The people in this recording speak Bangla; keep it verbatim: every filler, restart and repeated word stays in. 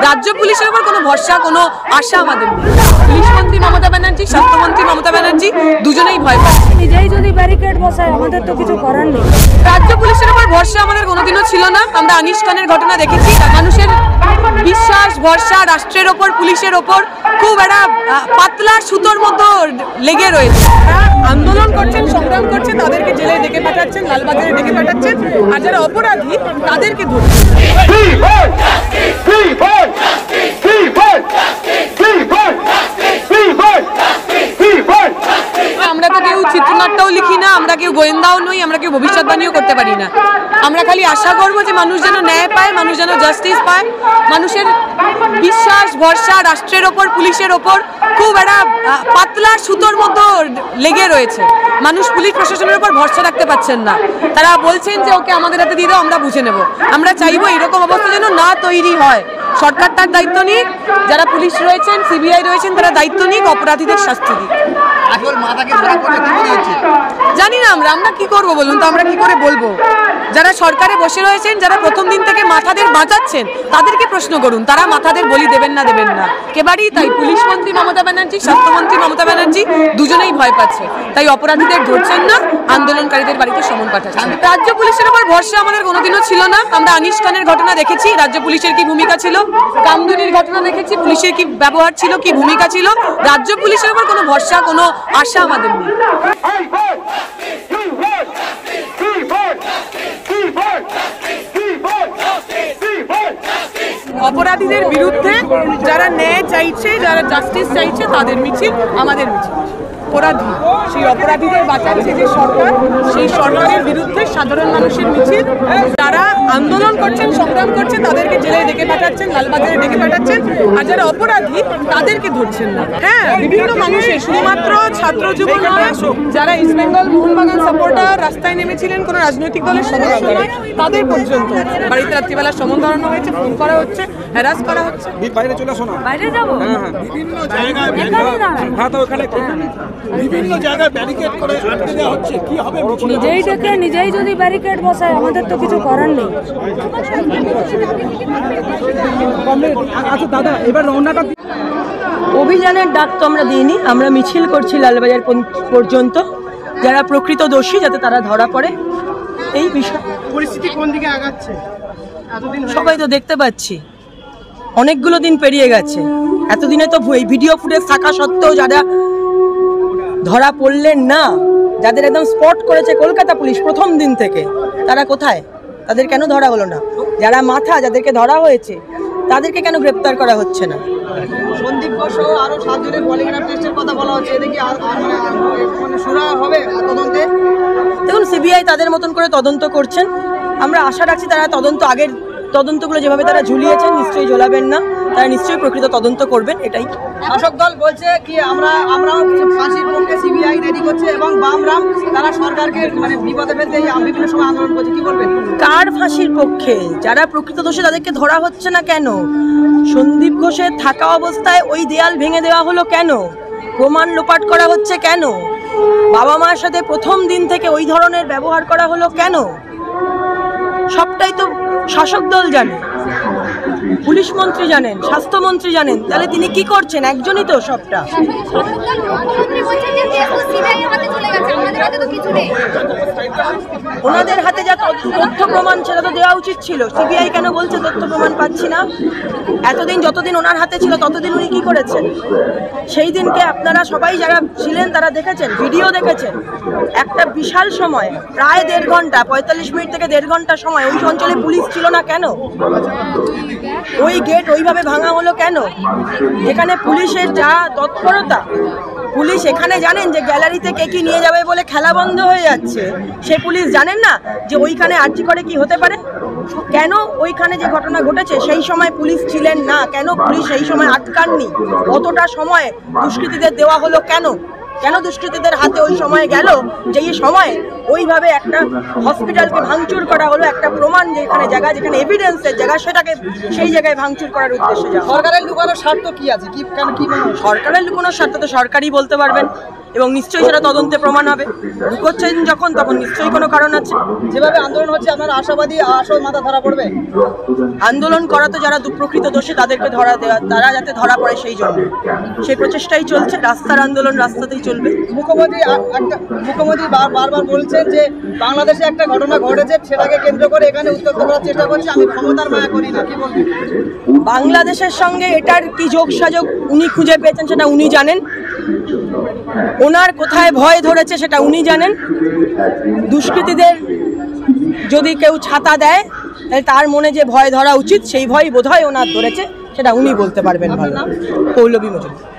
রাজ্য পুলিশের উপর কোনো ভরসা কোনো আশা আমাদের নেই। পুলিশ মন্ত্রী মমতা ব্যানার্জি, স্বাস্থ্যমন্ত্রী মমতা ব্যানার্জি দুজনেই ভয় পাচ্ছে। নিজেই যদি ব্যারিকেড বসায় আমাদের তো কিছু করার নেই। রাজ্য পুলিশের উপর ভরসা আমাদের কোনোদিনও ছিল না। আমরা আনিস খানের ঘটনা দেখেছি। মানুষের বিশ্বাস ভরসা রাষ্ট্রের ওপর পুলিশের ওপর খুব একটা পাতলা সুতোর মতো লেগে রয়েছে। তারা আন্দোলন করছেন, সংগ্রাম করছেন, তাদেরকে জেলে ডেকে পাঠাচ্ছেন, লালবাজারে ডেকে পাঠাচ্ছেন, আর যারা অপরাধী তাদেরকে ধরছেন। আমরা তো কেউ চিত্রনাট্যও লিখি না, আমরা কেউ গোয়েন্দাও নই, আমরা কেউ ভবিষ্যৎবাণীও করতে পারি না। আমরা খালি আশা করবো যে মানুষ যেন ন্যায় পায়, মানুষ যেন জাস্টিস পায়। মানুষের বিশ্বাস ভরসা রাষ্ট্রের ওপর পুলিশের ওপর খুব একটা পাতলা সুতোর মতো লেগে রয়েছে। মানুষ পুলিশ প্রশাসনের উপর ভরসা রাখতে পারছেন না। তারা বলছেন যে ওকে আমাদের হাতে দিয়ে দাও, আমরা বুঝে নেব। আমরা চাইবো এরকম অবস্থা যেন না তৈরি হয়। সরকার তার দায়িত্ব নিক, যারা পুলিশ রয়েছেন, সিবিআই রয়েছেন, তারা দায়িত্ব নিক, অপরাধীদের শাস্তি দিক। জানি না আমরা আমরা কি করবো বলুন তো, আমরা কি করে বলবো? যারা সরকারে বসে রয়েছেন, যারা প্রথম দিন থেকে মাথাদের বাঁচাচ্ছেন, তাদেরকে প্রশ্ন করুন, তারা মাথাদের বলি দেবেন না দেবেন না। একেবারেই তাই। পুলিশ মন্ত্রী মমতা ব্যানার্জি, স্বাস্থ্যমন্ত্রী মমতা ব্যানার্জি দুজনেই ভয় পাচ্ছে। তাই অপরাধীদের ধরছেন না, আন্দোলনকারীদের বাড়িতে সমন পাঠাচ্ছেন। রাজ্য পুলিশের উপর ভরসা আমাদের কোনোদিনও ছিল না। আমরা আনিস খানের ঘটনা দেখেছি, রাজ্য পুলিশের কি ভূমিকা ছিল। কামদুনির ঘটনা দেখেছি, পুলিশের কি ব্যবহার ছিল, কি ভূমিকা ছিল। রাজ্য পুলিশের উপর কোনো ভরসা কোনো আশা আমাদের নেই। অপরাধীদের বিরুদ্ধে যারা ন্যায় চাইছে, যারা জাস্টিস চাইছে, তাদের মিছিল আমাদের মিছিল। অপরাধী সেই অপরাধীদের বাঁচাচ্ছে যে সরকার, সেই সরকারের বিরুদ্ধে সাধারণ মানুষের মিছিল। যারা আন্দোলন করছেন, সংগ্রাম করছেন, তাদেরকে জেলে ডেকে পাঠাচ্ছেন, লালবাজারে ডেকে পাঠাচ্ছেন, আর যারা অপরাধী তাদেরকে ধরছেন না। হ্যাঁ, বিভিন্ন মানুষের, শুধুমাত্র ছাত্র যুব নয়, যারা ইস্ট বেঙ্গল মোহনবাগান সাপোর্টার রাস্তায় নেমেছিলেন, কোনো রাজনৈতিক দলের সদস্য নয়, তাদের পর্যন্ত বাড়িতে রাত্রিবেলা সমন ধরানো হয়েছে, ফোন করা হচ্ছে, হ্যারাস করা হচ্ছে। বাইরে চলে আসো না। বাইরে যাবো? বিভিন্ন জায়গায় হ্যাঁ, তো ওখানে বিভিন্ন জায়গায় ব্যারিকেড করে আটকে দেওয়া হচ্ছে। কি হবে? নিজেই ডেকে নিজেই যদি ব্যারিকেড বসায় আমাদের তো কিছু করার নেই। আচ্ছা দাদা, এবার রওনাটা অভিযানের ডাক তো আমরা দিইনি, আমরা মিছিল করছি লালবাজার পর্যন্ত। যারা প্রকৃত দোষী যাতে তারা ধরা পড়ে, এই বিষয়। পরিস্থিতি কোন দিকে আগাচ্ছে এতদিন? সবাই তো দেখতে পাচ্ছি, অনেকগুলো দিন পেরিয়ে গেছে। এতদিনে তো ভিডিও ফুটেজ থাকা সত্ত্বেও যারা ধরা পড়লেন না, যাদের একদম স্পট করেছে কলকাতা পুলিশ প্রথম দিন থেকে, তারা কোথায়? তাদের কেন ধরা হলো না? যারা মাথা, যাদেরকে ধরা হয়েছে, তাদেরকে কেন গ্রেপ্তার করা হচ্ছে না? সন্দীপ ঘোষ আরো সাতজনের পলিগ্রাফ টেস্টের কথা বলা হচ্ছে, এটা কি মানে শুরু হবে তদন্তে? দেখুন, সিবিআই তাদের মতন করে তদন্ত করছেন। আমরা আশা রাখছি তারা তদন্ত, আগের তদন্তগুলো যেভাবে তারা ঝুলিয়েছেন নিশ্চয়ই ঝোলাবেন না, তারা নিশ্চয়ই প্রকৃত তদন্ত করবেন। এটাই শাসক দল বলছে কি আমরা আমরাও ফাঁসির পক্ষে, সিবিআই রেডি করছে, এবং বামরাম তারা সরকারকে মানে বিপদে ফেলতে বিভিন্ন সময় আন্দোলন করছে। কি বলবেন? কার ফাঁসির পক্ষে? যারা প্রকৃত দোষী তাদেরকে ধরা হচ্ছে না কেন? সন্দীপ ঘোষের থাকা অবস্থায় ওই দেয়াল ভেঙে দেওয়া হলো কেন? প্রমাণ লোপাট করা হচ্ছে কেন? বাবা মায়ের সাথে প্রথম দিন থেকে ওই ধরনের ব্যবহার করা হলো কেন? সবটাই তো শাসক দল জানে, পুলিশ মন্ত্রী জানেন, স্বাস্থ্যমন্ত্রী জানেন। তাহলে তিনি কি করছেন? একজনই তো সবটা। ওনাদের হাতে যা তথ্য প্রমাণ সেটা তো দেওয়া উচিত ছিল। সিবিআই কেন বলছে তথ্য প্রমাণ পাচ্ছি না? এতদিন যতদিন ওনার হাতে ছিল ততদিন উনি কি করেছেন? সেই দিনকে আপনারা সবাই যারা ছিলেন তারা দেখেছেন, ভিডিও দেখেছেন। একটা বিশাল সময়, প্রায় দেড় ঘন্টা পঁয়তাল্লিশ মিনিট থেকে দেড় ঘন্টা সময় ওই অঞ্চলে পুলিশ ছিল না কেন? ওই গেট ওইভাবে ভাঙা হলো কেন? যেখানে পুলিশের যা তৎপরতা, পুলিশ এখানে জানেন যে গ্যালারিতে কে কি নিয়ে যাবে বলে খেলা বন্ধ হয়ে যাচ্ছে, সে পুলিশ জানেন না যে ওইখানে আর্জি করে কি হতে পারে? কেন ওইখানে যে ঘটনা ঘটেছে সেই সময় পুলিশ ছিলেন না কেন? পুলিশ সেই সময় আটকাননি। অতটা সময় দুষ্কৃতীদের দেওয়া হলো কেন? কেন দুষ্কৃতীদের হাতে ওই সময় গেল যেই সময় ওইভাবে একটা হসপিটালকে ভাঙচুর করা হলো? একটা প্রমাণ যেখানে জায়গা, যেখানে এভিডেন্সের জায়গা, সেটাকে সেই জায়গায় ভাঙচুর করার উদ্দেশ্যে যাওয়া। সরকারের লুকানোর স্বার্থ কি আছে? কি কেন কি মনে হয়? সরকারের লুকানোর স্বার্থ তো সরকারই বলতে পারবেন। এবং নিশ্চয়ই সেটা তদন্তে প্রমাণ হবে। ঢুকোচ্ছেন যখন, তখন নিশ্চয়ই কোনো কারণ আছে। যেভাবে আন্দোলন হচ্ছে আপনার আশাবাদী আসল মাথা ধরা পড়বে? আন্দোলন করা তো যারা দুঃপ্রকৃত দোষী তাদেরকে ধরা দেওয়া, তারা যাতে ধরা পড়ে সেই জন্য সেই প্রচেষ্টাই চলছে। রাস্তার আন্দোলন রাস্তাতেই চলবে। মুখ্যমন্ত্রী আ- একটা মুখ্যমন্ত্রী বার- বারবার বলছেন যে বাংলাদেশে একটা ঘটনা ঘটেছে, সেটাকে কেন্দ্র করে এখানে উত্তপ্ত করার চেষ্টা করছে, আমি ক্ষমতার মায়া করি না, কি বলবেন? বাংলাদেশের সঙ্গে এটার কি যোগ সাযোগ উনি খুঁজে পেয়েছেন সেটা উনি জানেন। ওনার কোথায় ভয় ধরেছে সেটা উনি জানেন। দুষ্কৃতীদের যদি কেউ ছাতা দেয় তাহলে তার মনে যে ভয় ধরা উচিত সেই ভয় বোধহয় ওনার ধরেছে, সেটা উনি বলতে পারবেন ভালো। পৌলবী মজুমদার।